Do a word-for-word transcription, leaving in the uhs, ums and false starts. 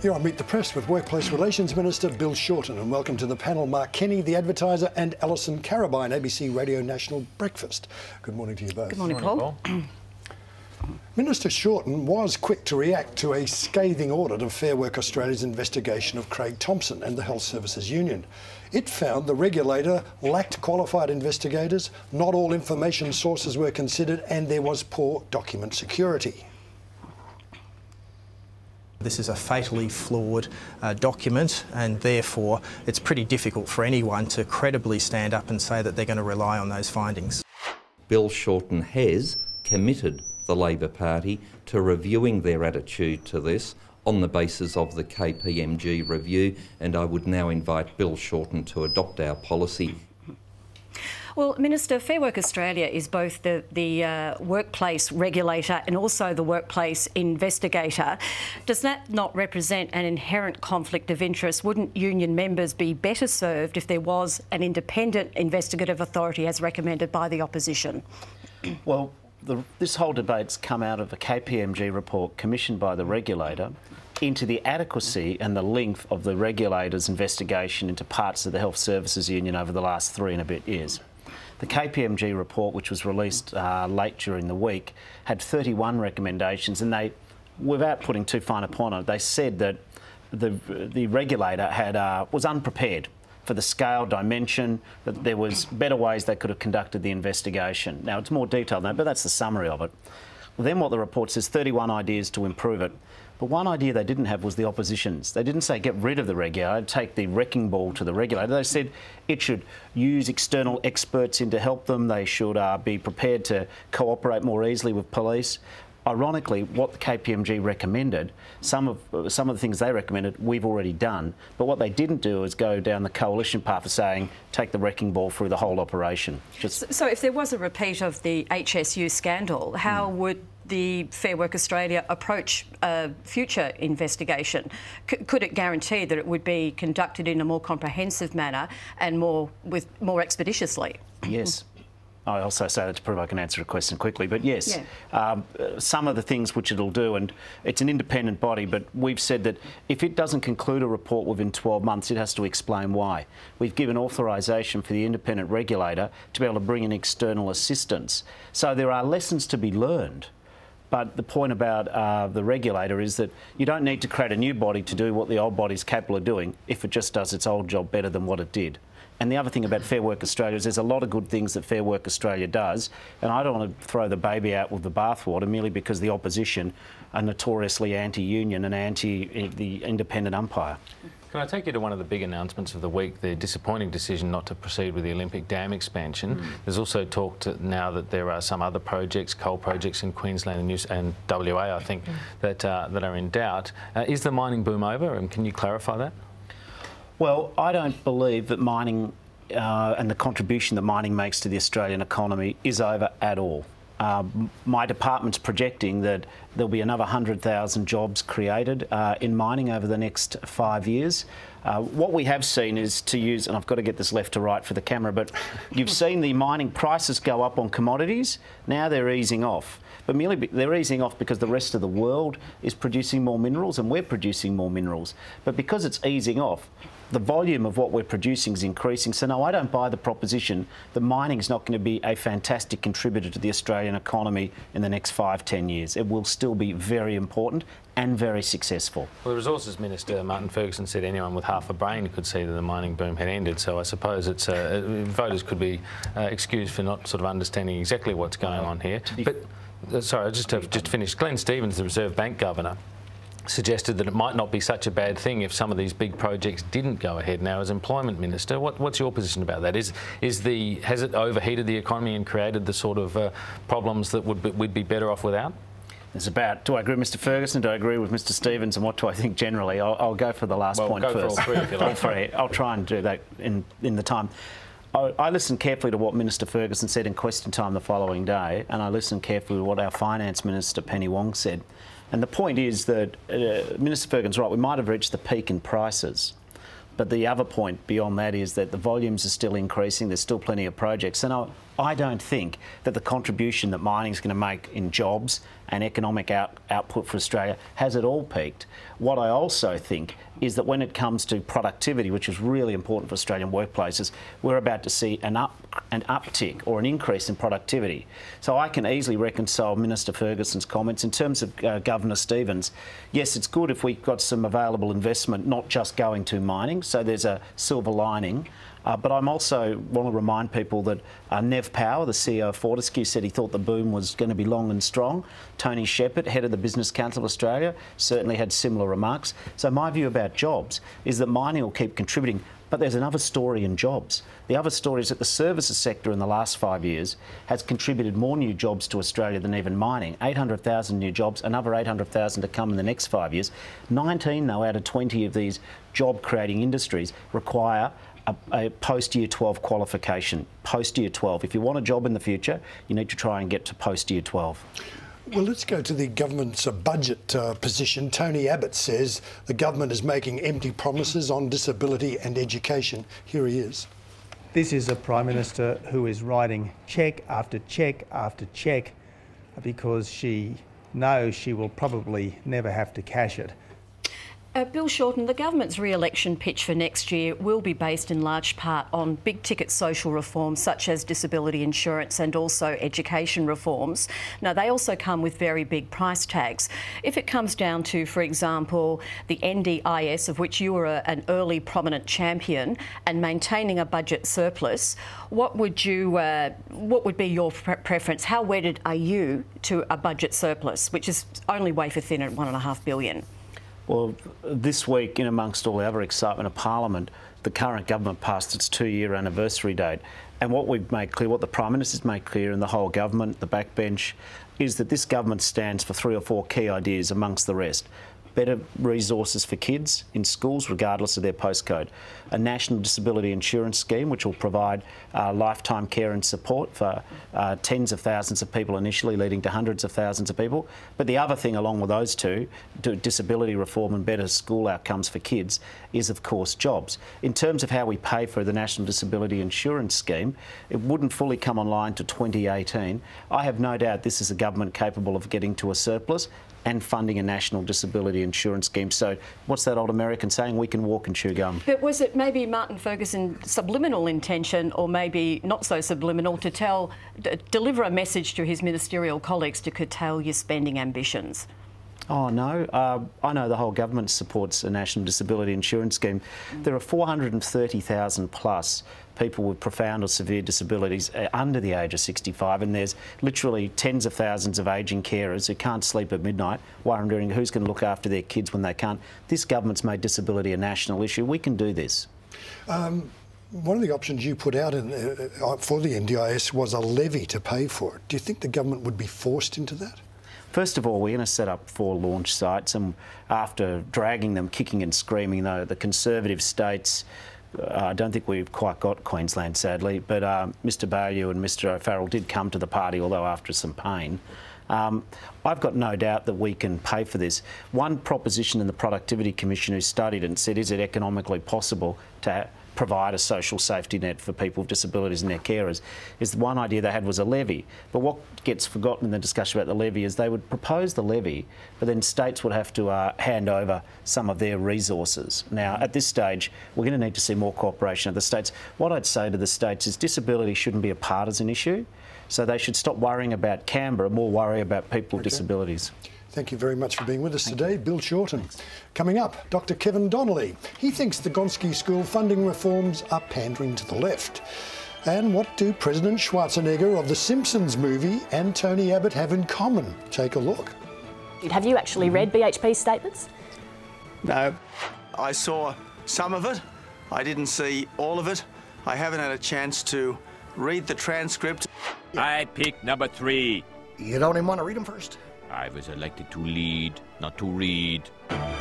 You're on Meet the Press with Workplace Relations Minister Bill Shorten, and welcome to the panel Mark Kenny, the advertiser, and Alison Carabine, A B C Radio National Breakfast. Good morning to you both. Good morning, Good morning Paul. Paul. Minister Shorten was quick to react to a scathing audit of Fair Work Australia's investigation of Craig Thompson and the Health Services Union. It found the regulator lacked qualified investigators, not all information sources were considered, and there was poor document security. This is a fatally flawed uh, document, and therefore it's pretty difficult for anyone to credibly stand up and say that they're going to rely on those findings. Bill Shorten has committed the Labor Party to reviewing their attitude to this on the basis of the K P M G review, and I would now invite Bill Shorten to adopt our policy. Well, Minister, Fair Work Australia is both the, the uh, workplace regulator and also the workplace investigator. Does that not represent an inherent conflict of interest? Wouldn't union members be better served if there was an independent investigative authority as recommended by the opposition? Well, the, this whole debate's come out of a K P M G report commissioned by the regulator into the adequacy and the length of the regulator's investigation into parts of the Health Services Union over the last three and a bit years. The K P M G report, which was released uh, late during the week, had thirty-one recommendations, and they, without putting too fine a point on it, they said that the the regulator had uh, was unprepared for the scale, dimension, that there was better ways they could have conducted the investigation. Now, it's more detailed than that, but that's the summary of it. Well, then what the report says, thirty-one ideas to improve it. But one idea they didn't have was the opposition's. They didn't say get rid of the regulator, take the wrecking ball to the regulator. They said it should use external experts in to help them. They should uh, be prepared to cooperate more easily with police. Ironically, what the K P M G recommended, some of uh, some of the things they recommended, we've already done. But what they didn't do is go down the coalition path of saying take the wrecking ball through the whole operation. Just so, so if there was a repeat of the H S U scandal, how mm. would the Fair Work Australia approach a future investigation? C could it guarantee that it would be conducted in a more comprehensive manner and more with more expeditiously? Yes. I also say that to prove I can answer a question quickly, but yes, yeah. um, some of the things which it'll do, and it's an independent body, but we've said that if it doesn't conclude a report within twelve months, it has to explain why. We've given authorisation for the independent regulator to be able to bring in external assistance. So there are lessons to be learned. But the point about uh, the regulator is that you don't need to create a new body to do what the old body's capable of doing if it just does its old job better than what it did. And the other thing about Fair Work Australia is there's a lot of good things that Fair Work Australia does, and I don't want to throw the baby out with the bathwater merely because the opposition are notoriously anti-union and anti the independent umpire. Can I take you to one of the big announcements of the week, the disappointing decision not to proceed with the Olympic Dam expansion? Mm. There's also talk to now that there are some other projects, coal projects in Queensland and, New and W A, I think, mm. that, uh, that are in doubt. Uh, is the mining boom over, and can you clarify that? Well, I don't believe that mining uh, and the contribution that mining makes to the Australian economy is over at all. Uh, my department's projecting that there'll be another one hundred thousand jobs created uh, in mining over the next five years. Uh, what we have seen is to use, and I've got to get this left to right for the camera, but you've seen the mining prices go up on commodities. Now they're easing off. But merely be, they're easing off because the rest of the world is producing more minerals and we're producing more minerals. But because it's easing off, the volume of what we're producing is increasing. So no, I don't buy the proposition that mining is not going to be a fantastic contributor to the Australian economy in the next five, ten years. It will still be very important and very successful. Well, the Resources Minister, Martin Ferguson, said anyone with half a brain could see that the mining boom had ended, so I suppose it's uh, voters could be uh, excused for not sort of understanding exactly what's going on here. But, uh, sorry, just to, just to finish, Glenn Stevens, the Reserve Bank Governor, suggested that it might not be such a bad thing if some of these big projects didn't go ahead. Now, as Employment Minister, what, what's your position about that? Is, is the, has it overheated the economy and created the sort of uh, problems that would be, we'd be better off without? It's about, do I agree with Mister Ferguson, do I agree with Mister Stevens, and what do I think generally? I'll, I'll go for the last well, point go first. For all three, if you like. all three. I'll try and do that in, in the time. I, I listened carefully to what Minister Ferguson said in question time the following day, and I listened carefully to what our Finance Minister, Penny Wong, said. And the point is that uh, Minister Ferguson's right, we might have reached the peak in prices. But the other point beyond that is that the volumes are still increasing, there's still plenty of projects. And I, I don't think that the contribution that mining is going to make in jobs and economic out, output for Australia has at all peaked. What I also think is that when it comes to productivity, which is really important for Australian workplaces, we're about to see an up, an uptick or an increase in productivity. So I can easily reconcile Minister Ferguson's comments. In terms of uh, Governor Stevens, yes, it's good if we've got some available investment, not just going to mining, so there's a silver lining. Uh, but I'm also want to remind people that uh, Nev Power, the C E O of Fortescue, said he thought the boom was going to be long and strong. Tony Shepherd, head of the Business Council of Australia, certainly had similar remarks. So my view about jobs is that mining will keep contributing. But there's another story in jobs. The other story is that the services sector in the last five years has contributed more new jobs to Australia than even mining. eight hundred thousand new jobs, another eight hundred thousand to come in the next five years. nineteen, though, out of twenty of these job-creating industries require a, a post-year twelve qualification. Post-year twelve. If you want a job in the future, you need to try and get to post-year twelve. Well, let's go to the government's uh, budget uh, position. Tony Abbott says the government is making empty promises on disability and education. Here he is. This is a Prime Minister who is writing cheque after cheque after cheque because she knows she will probably never have to cash it. Uh, Bill Shorten, the government's re-election pitch for next year will be based in large part on big-ticket social reforms such as disability insurance and also education reforms. Now, they also come with very big price tags. If it comes down to, for example, the N D I S, of which you were a, an early prominent champion, and maintaining a budget surplus, what would you, uh, what would be your pre preference? How wedded are you to a budget surplus, which is only wafer thin at one and a half billion? Well, this week, in amongst all the other excitement of Parliament, the current government passed its two-year anniversary date. And what we've made clear, what the Prime Minister's made clear, and the whole government, the backbench, is that this government stands for three or four key ideas amongst the rest. Better resources for kids in schools, regardless of their postcode. A national disability insurance scheme, which will provide uh, lifetime care and support for uh, tens of thousands of people initially, leading to hundreds of thousands of people. But the other thing along with those two, disability reform and better school outcomes for kids, is of course jobs. In terms of how we pay for the National Disability Insurance Scheme, it wouldn't fully come online to twenty eighteen. I have no doubt this is a government capable of getting to a surplus and funding a national disability insurance scheme. So what's that old American saying? We can walk and chew gum. But was it maybe Martin Ferguson's subliminal intention, or maybe not so subliminal, to tell, d deliver a message to his ministerial colleagues to curtail your spending ambitions? Oh, no. Uh, I know the whole government supports a national disability insurance scheme. There are four hundred and thirty thousand plus people with profound or severe disabilities uh, under the age of sixty-five, and there's literally tens of thousands of ageing carers who can't sleep at midnight, wondering who's going to look after their kids when they can't. This government's made disability a national issue. We can do this. Um, One of the options you put out in, uh, for the N D I S was a levy to pay for it. Do you think the government would be forced into that? First of all, we're going to set up four launch sites, and after dragging them kicking and screaming, though, the Conservative states, uh, I don't think we've quite got Queensland, sadly, but uh, Mr Baillieu and Mr O'Farrell did come to the party, although after some pain. Um, I've got no doubt that we can pay for this. One proposition in the Productivity Commission who studied it and said, is it economically possible to provide a social safety net for people with disabilities and their carers, is the one idea they had was a levy. But what gets forgotten in the discussion about the levy is they would propose the levy, but then states would have to uh, hand over some of their resources. Now, at this stage, we're going to need to see more cooperation of the states. What I'd say to the states is disability shouldn't be a partisan issue, so they should stop worrying about Canberra, more worry about people with okay. disabilities. Thank you very much for being with us Thank today, you. Bill Shorten. Thanks. Coming up, Doctor Kevin Donnelly. He thinks the Gonski School funding reforms are pandering to the left. And what do President Schwarzenegger of the Simpsons movie and Tony Abbott have in common? Take a look. Have you actually read B H P's statements? No. I saw some of it. I didn't see all of it. I haven't had a chance to read the transcript. I pick number three. You don't even want to read them first? I was elected to lead, not to read.